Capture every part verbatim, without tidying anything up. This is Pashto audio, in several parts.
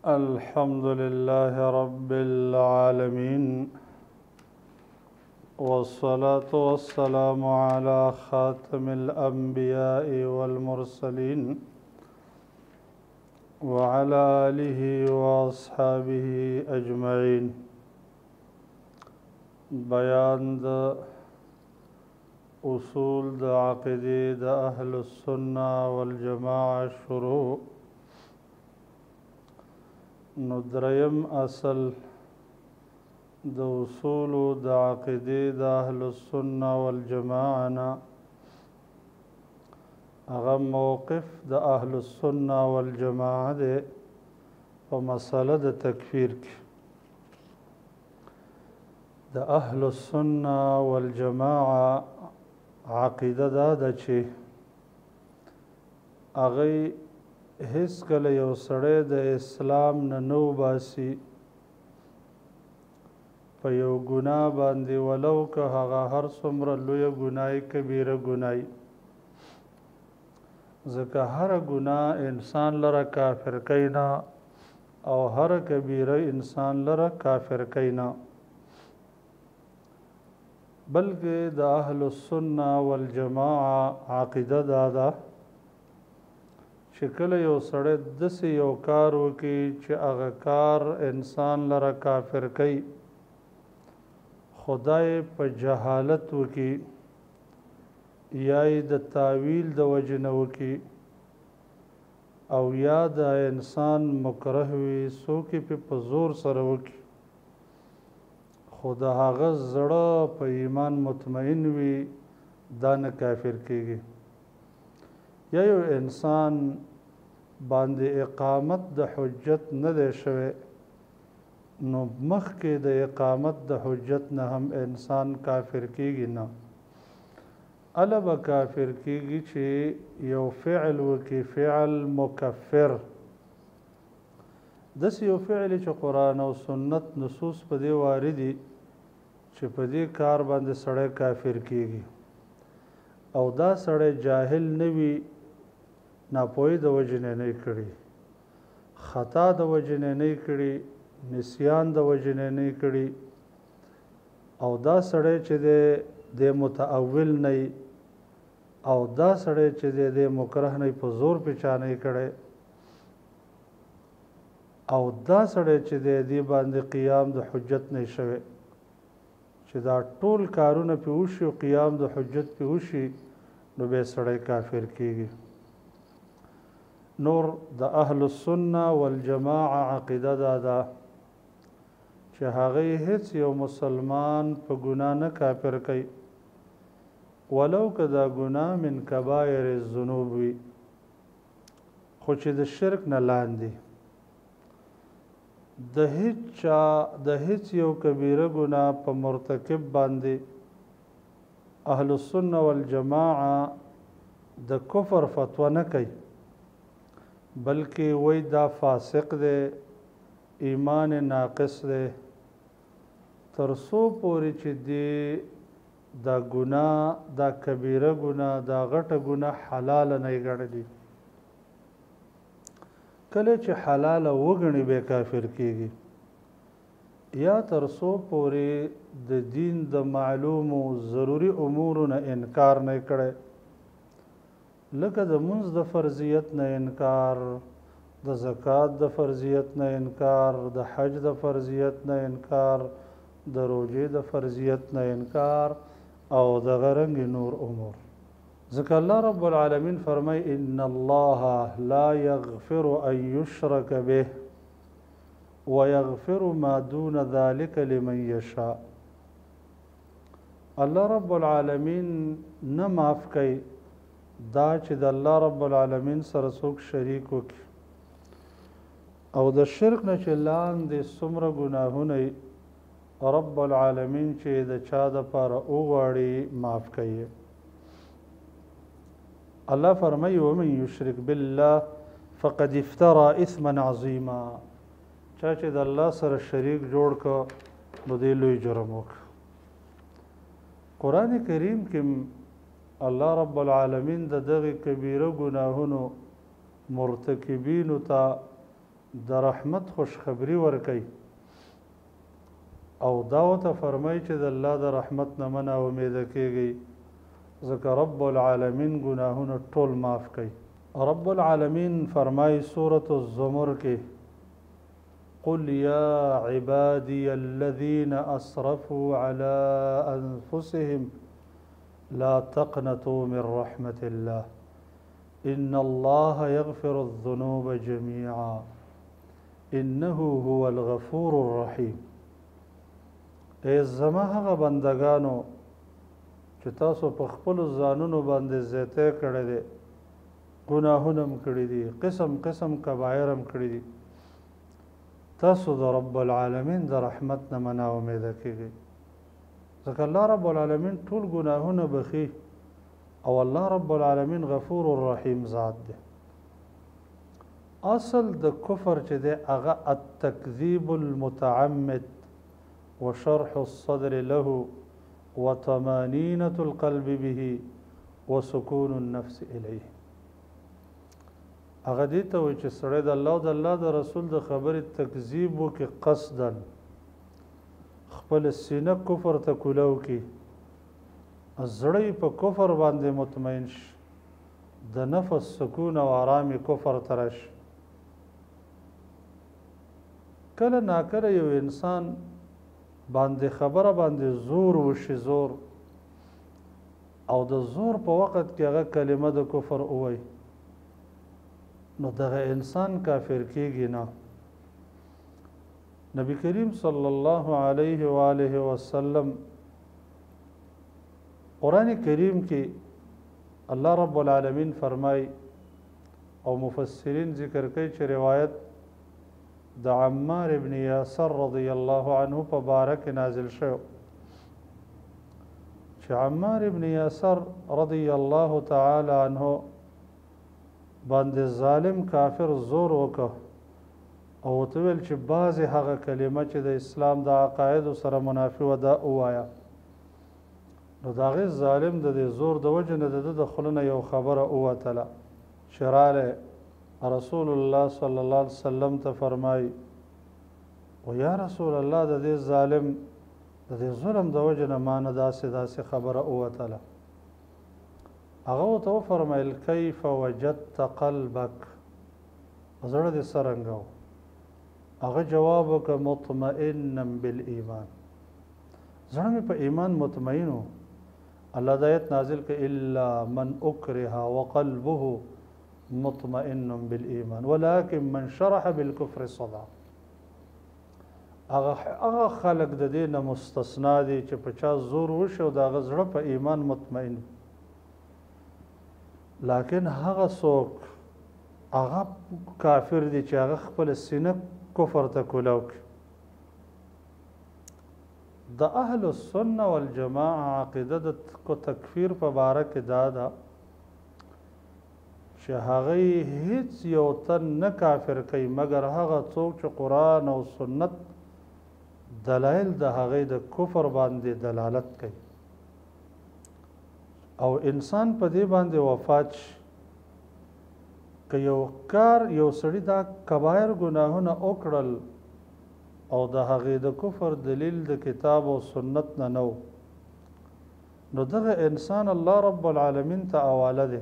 الحمد لله رب العالمين، والصلاة والسلام على خاتم الأنبياء والمرسلين وعلى آله وأصحابه أجمعين. بیان د اصول د عقیدې د اهل السنة والجماعة شروع. نو دریم اصل د اصول د عقیدې د اهل السنة والجماعة نه هغه موقف د اهل السنة والجماعة دی په مسله د تکفیر کې. د اهل السنة والجماعة عقیده دا ده چې هغه هیڅ کله یو سړی د اسلام نه نو باسي په یو ګناه باندې، ولو که هغه هر څومره لویه ګناه کبیره ګناه، ځکه هر ګناه انسان لره کافر کوي نه، او هر کبیره انسان لره کافر کوي نه، بلکې د اهل السنة والجماعة عقیده دا ده چې کله یو سړی داسې یو کار وکړي چې هغه کار انسان لره کافر کوي، خدای په جهالت وکړي یا یې د تاویل د وجې نه وکړي، او یا د انسان مکره وي، څوک یې په زور سره وکړي، خو د هغه زړه په ایمان مطمئن وي، دا نه کافر کیږي. یا یو انسان باندې اقامت د حجت نه دی شوی، نو مخکې د اقامت د حجت نه هم انسان کافر کیږي نه، اله به کافر کیږي چې یو فعل وکړي، فعل مکفر، داسې یو فعل چې قرآن او سنت نصوص په دې واردي چې په دې کار باندې سړی کافر کیږي، او دا سړی جاهل نه وي، ناپوهي د وجې نه نه کړي، خطا د وجې نه نه کړي، نسیان د وجې نه نه کړي، او دا سړی چې دی د متأول نه، او دا سړی چې دی د مکره نه په زور په چا نه کړی، او دا سړی چې دی دې باندې قیام د حجت نه شوی، چې دا ټول کارونه پې وشي او قیام د حجت پې وشي، نو بیا سړی کافر کیږي. نور د اهل السنة والجماعة عقیده دا ده چې هغه هیڅ یو مسلمان په ګناه نه کافر کوي، ولو که دا ګناه من کبایر الذنوب وي، خو چې د شرک نه لاندې د هیڅ چا د هیڅ یو کبیره ګناه په مرتکب باندې اهل السنة والجماعة د کفر فتوا نه کوي، بلکې وای دا فاسق دی، ایمان ناقص دی، تر څو پورې چې دی دا ګناه، دا کبیره ګناه، دا غټه ګناه حلاله نه ګڼلي. کله چې حلاله وګڼي بیا کافر کیږي. یا تر څو پورې د دین د معلومو ضروري امورو نه انکار نه کړي، لکه د منځ د فرضیت نه انکار، د زکات د فرضیت نه انکار، د حج د فرضیت نه انکار، د روژې د فرضیت نه انکار، او د غرنګ نور امور. ځکه الله رب العالمین فرمای ان الله لا یغفر ان یشرک به ویغفر ما دون ذلك لمن یشاء. الله رب العالمین نه معاف کوي دا چې د الله رب العالمین سره څوک شریک وکړي، او د شرک نه چې لاندې څومره ګناهونه رب العالمین چې د چا دپاره وغواړي معاف کوي. الله فرمایي ومن یشرک بالله فقد افترى اثما عظیما. چا چې د الله سره شریک جوړ کړ نو دی لوی جرم وکړ. قرآن کریم کې الله رب العالمین د دغه کبیره ګناهونو مرتکبینو ته د رحمت خوشخبری ورکي او دا ورته فرمایي چې د الله د رحمت نه مه ناامیده کیږئ ځکه رب العالمین ګناهونه ټول معاف کوي. رب العالمین فرمایي سورة الزمر کې قل يا عبادي الذين أسرفوا على أنفسهم لا تقنطوا من رحمة الله إن الله يغفر الذنوب جميعا إنه هو الغفور الرحيم. ای زما هغه بندگانو چې تاسو په خپلو ځانونو باندې زیاتی کړی دی، ګناهونه هم کړي دي، قسم قسم کبایر هم کړي دي، تاسو د رب العالمین د رحمت نه مه ناامیده کیږئ ځکه الله رب العالمین ټول ګناهونه بخي او الله رب العالمین غفور الرحیم ذات دی. اصل د کفر چې دی هغه التکذیب المتعمد وشرح الصدر له وطمانینة القلب به وسکون النفس الیه. هغه دې ته وایي چې سړی د الله او د الله د رسول د خبرې تکذیب وکړي قصدا، خپل سینه کفر ته کوله وکړي، زړه په کفر باندې مطمئن شي، د نفس سکون او آرامي کفر ته راشي. کله ناکله یو انسان باندې خبره باندې زور وشي، زور او د زور په وخت کې هغه کلمه د کفر ووایي، نو دغه انسان کافر کیږي نه. نبی کریم صلی الله علیه و آله وسلم قرآن کریم کې الله رب العالمین فرمای او مفسرین ذکر کوي چې روایت د عمار ابن یاسر رضی الله عنه په باره کې نازل شو چې عمار ابن یاسر رضی الله تعالی عنه باندې ظالم کافر زور وکړ او ورته ویل چې بعضې هغه کلمه چې د اسلام د عقایدو سره منافي وه دا ووایه. نو د هغې ظالم د دې زور د وجې نه د ده د خوله نه یو خبره ووتله چې رالی رسول الله صلی الله علیه وسلم ته فرمایي و یا رسول الله د دې ظالم د دې ظلم د وجې نه ما نه داسې داسې خبره ووتله. هغه ورته وفرمیل کیف وجدت قلبک، زړه دې څرنګه و؟ هغه جواب وکړه مطمئنا بالایمان، زړه مې په ایمان مطمئن و. الله د آیت نازل کړه الا من اکره وقلبه مطمئن بالایمان ولكن من شرح بالکفر صدع. هغه خلق د دې نه مستثنا دي چې په چا زور وشي او د هغه زړه په ایمان مطمئن، لیکن هغه څوک هغه کافر دي چې هغه خپل سینه کفر ته کوله وکړي. د اهل السنه والجماعه عقیده د تکفیر په باره کې دا ده چې هغه هیڅ یو تن نه کافر کوي مګر هغه څوک چې قرآن او سنت دلایل د هغې د کفر باندې دلالت کوي او انسان په دې باندې وفات شي. که یو کار یو سړي دا کبایر ګناهونه وکړل او د هغې د کفر دلیل د کتاب او سنت نه نه و، نو دغه انسان الله رب العالمین ته حواله دی.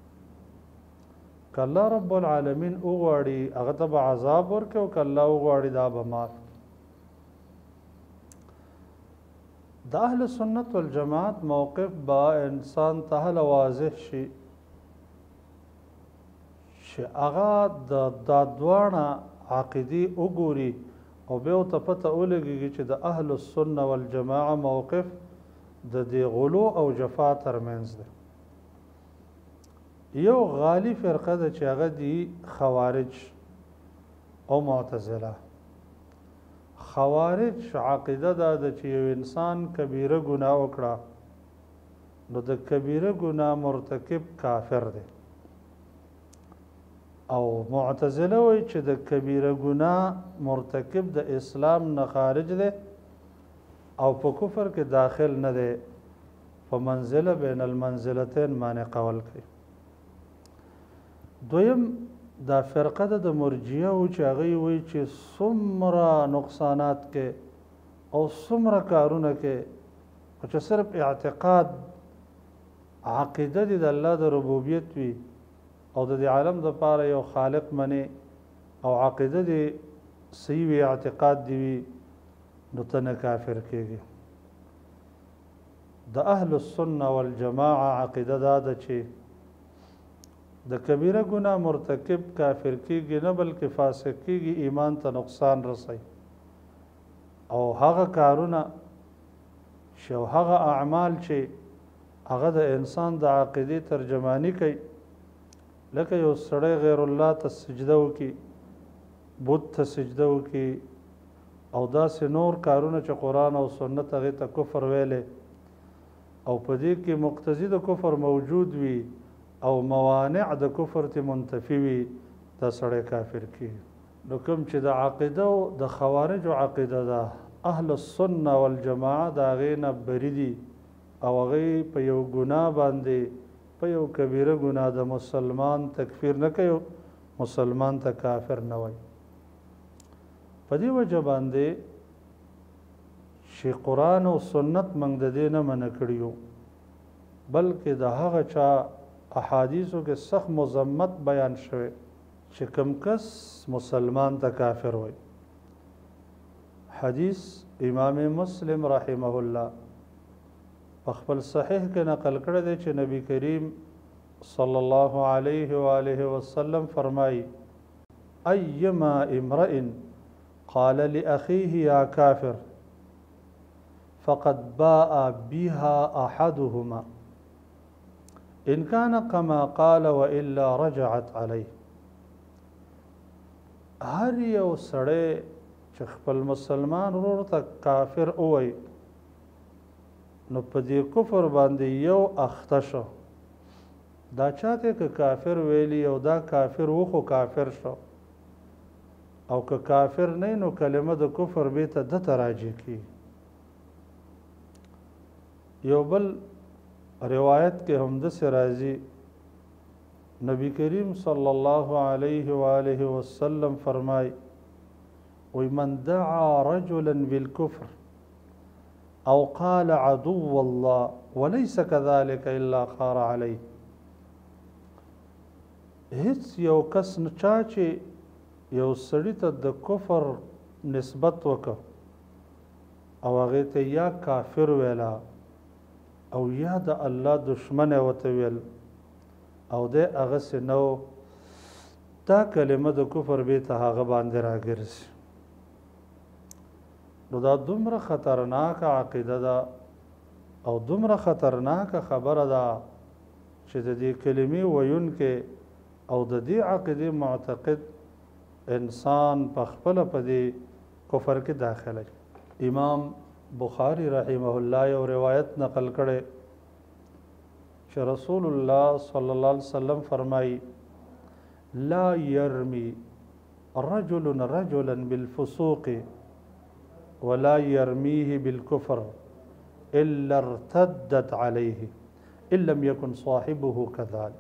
که الله رب العالمین وغواړي هغه ته به عذاب ورکړي او که الله وغواړي دا به معاف. د اهل سنت والجماعت موقف با انسان ته هله واضح شي چې هغه د دا دواړه عقیدې وګوري او بیا ورته پته ولګېږي چې د اهل السنه والجماعه موقف د دې غلو او جفا ترمنځ دی. یو غالي فرقه ده چې هغه دي خوارج او معتزله. خوارج عقیده دا ده چې یو انسان کبیره ګناه وکړه نو د کبیره ګناه مرتکب کافر دی، او معتزله وایي چې د کبیره ګناه مرتکب د اسلام نه خارج دی او په کفر کې داخل نه دی، په منزله بین المنزلتین باندې قول کوي. دویم دا فرقه د مرجیه او چې هغه وایي چې څومره نقصانات کې او څومره کارونه کې چې صرف اعتقاد عقیده دي د الله د ربوبیت وي او د عالم د پاره یو خالق منی او عقیده دي صحیح وي اعتقاد دی وي نو ته نه کافر کېږي د اهل السنه والجماعه عقیده دا ده چې د کبیره ګناه مرتکب کافر کېږي نه بلکې فاسق کېږي ایمان ته نقصان رسي او هغه کارونه چې هغه اعمال چې هغه د انسان د عقیدې ترجمانی کوي لکه یو سړی غیر الله ته سجده وکړي بت ته سجده وکړي او داسې نور کارونه چې قرآن او سنت هغې ته کفر ویلی او په دې کې مقتضي د کفر موجود وي او موانع د کفر ته منتفي وي دا سړی کافر کېږي نو کوم چې د عقیده او د خوارجو عقیده ده اهل السنه والجماعه د هغې نه بری دي او هغې په یو ګناه باندې په یو کبیره ګناه د مسلمان تکفیر نه کوي مسلمان ته کافر نه وایي په دې وجه باندې چې قرآن او سنت موږ د دې نه منع کړي یو بلکې د هغه چا احادیثو کې سخت مذمت بیان شوی چې کوم کس مسلمان ته کافر وایي حدیث امام مسلم رحمه الله په خپل صحیح کې نقل کړی دی چې نبی کریم صلی الله علیه و آله وسلم فرمایي ایما امرئ قال لأخيه يا كافر فقد باء بها أحدهما إن كان كما قال وإلا رجعت عليه هر یو سړی چې خپل مسلمان ورور ته کافر ووایي نو په دې کفر باندې یو اخته شو دا چاته که کافر ویلی او دا کافر و خو کافر شو او که کافر نه نو کلمه د کفر به ته د تراجی کی یو بل روایت کې هم د سرازی نبی کریم صلی الله علیه و آله وسلم فرمای ومن دعا رجلا بالكفر او قال عدو الله وليس كذلك الا خار عليه هیڅ یو کس نه چا چې یو سړی ته د کفر نسبت وکړه او هغې ته یا کافر ویلا او یا د الله دشمن ورته ویل او دی هغسې نو دا کلمه د کفر بیرته هغه باندې راګرځي نو دا دومره خطرناکه عقیده ده او دومره خطرناکه خبره ده چې د دې کلمې ویونکې او د دې عقیدې معتقد انسان په خپله په دې کفر کې داخله امام بخاری رحمه الله یو روایت نقل کړی چې رسول الله صلی الله علیه وسلم فرمایي لا يرمي رجل رجلا بالفسوق ولا يرميه بالكفر إلا ارتدت عليه إن لم يكن صاحبه كذلك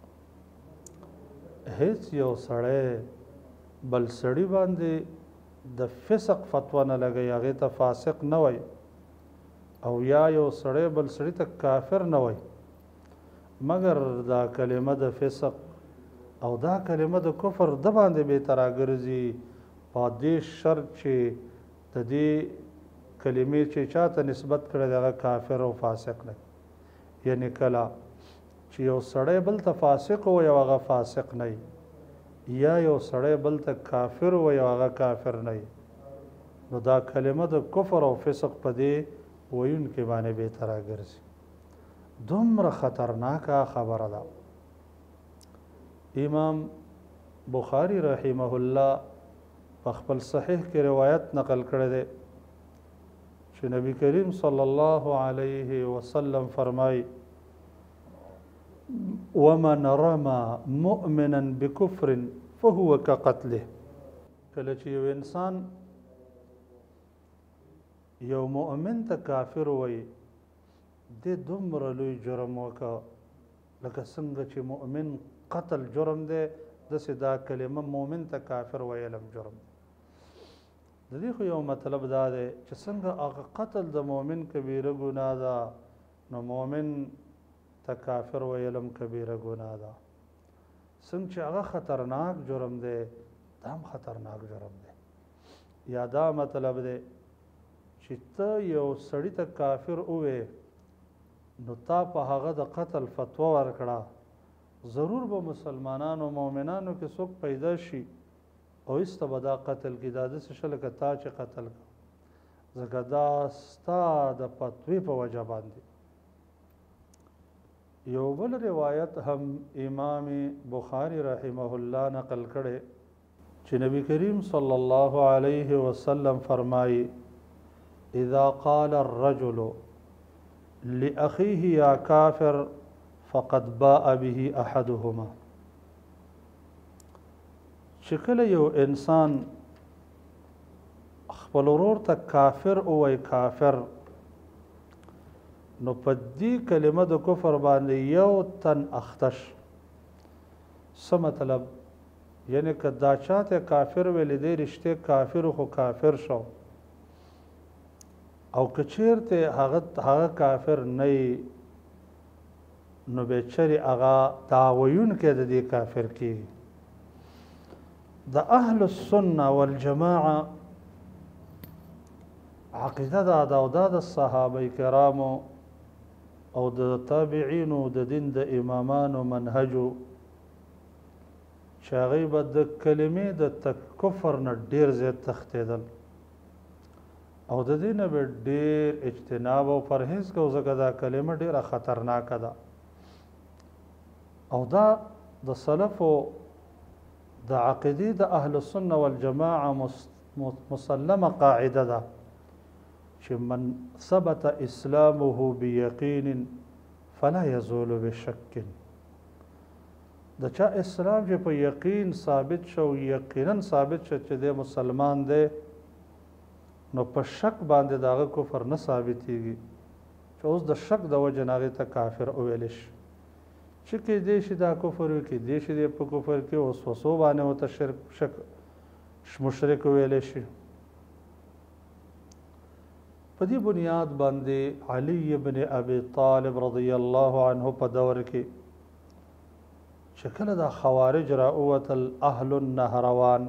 هیڅ یو سړی بل سړی باندې د فسق فتوا نه لګي هغې ته فاسق نه وای او یا یو سړی بل سړی ته کافر نه وای مګر دا کلمه د فسق او دا کلمه د کفر د باندې به تراګرځي په دې شرط چې د دې کلمې چې چاته نسبت کړی دغه کافر او فاسق نه یعنی کله چې یو سړی بل ته فاسق وي او هغه فاسق نه یا یو سړی بل ته کافر وي او هغه کافر نه نو دا کلمه د کفر او فسق په دې ویونکي باندې به تراګرځي دومره خطرناکه خبره ده امام بخاری رحمه الله په خپل صحیح کې روایت نقل کړی دی چې نبی کریم صلی الله علیه وسلم فرمایي ومن رمى مؤمنا بكفر فهو كقتله کله چې یو انسان یو مؤمن ته کافر وایي د دومره لوی جرم وکړه لکه څنګه چې مؤمن قتل جرم دی داسې دا کلمه مؤمن ته کافر ویلم جرم د دې خو یو مطلب دا دی چې څنګه هغه قتل د مؤمن کبیره ګناه ده نو مؤمن ته کافر ویلم کبیره ګناه ده څنګه چې هغه خطرناک جرم دی دا هم خطرناک جرم دی یا دا مطلب دی چې ته یو سړي ته کافر ووې نو تا په هغه د قتل فتوا ورکړه ضرور به مسلمانانو مؤمنانو کې څوک پیدا شي او ایسته به دا قتل کې دا داسې شه لکه تا چې قتل کړه ځکه دا ستا د فتوې په وجه باندې یو بل روایت هم امام بخاری رحمه الله نقل کړي چې نبی کریم صلی الله علیه وسلم فرمایي اذا قال الرجل لأخيه يا كافر فقد باء به احدهما شکل یو انسان خپل ورور ته کافر او وای کافر نو په دې کلمه د کفر باندې یو تن اختش څه مطلب یعنی که دا چاته کافر ویل دی رشته کافر خو کافر شو او کچیرته هغه هغه کافر نه نو بیچری هغه دعویون کې د دې کافر کې د اهل السنه والجماعه عقیده دا او دا د صحابه کرامو او د تابعین او د دین د امامانو منهجو شاغي به د کلمې د کفر نه ډیر زیات تختیدل او د دې نه به ډیر اجتناب او پرهیز کو ځکه دا کلمه ډیره خطرناکه ده او دا د سلفو د عقیدې د اهل السنه والجماعه مسلمه قاعده ده چې من ثبت اسلامه بيقين فلا يزول بشك د چا اسلام چې په یقین ثابت شو یقینا ثابت شو چې د مسلمان دی نو په شک باندې داغه کفر نه ثابتېږي چې اوس د شک د وجه نه ته کافر ویل شي چې کې دې شي دا کفر کې دې شي په کفر کې اوس وسو باندې او ته شرک شک مشرک ویل شي په دې بنیاد باندې علي ابن ابي طالب رضی الله عنه په دور کې شکل دا خوارج را اوتل اهل النهروان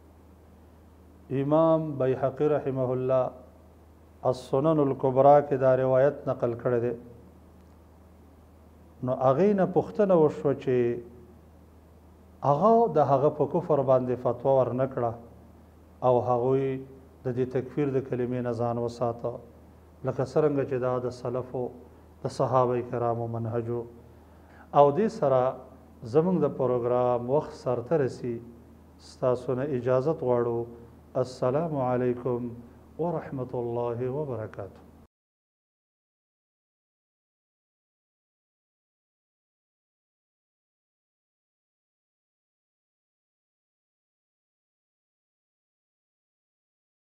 امام بیحقی رحمه الله السنن الكبرى کې دا روایت نقل کړی دی نو هغه نه پوښتنه وشو چې هغه د هغه په کفر باندې فتوا ورنکړه او هغه د دې تکفیر د کلمې نه ځان وساته لکه څنګه چې دا د سلفو د صحابه کرامو منهجو او دې سره زمونږ د پروګرام وخت سرته رسی ستاسو نه اجازت غواړو السلام علیکم ورحمة الله وبرکاته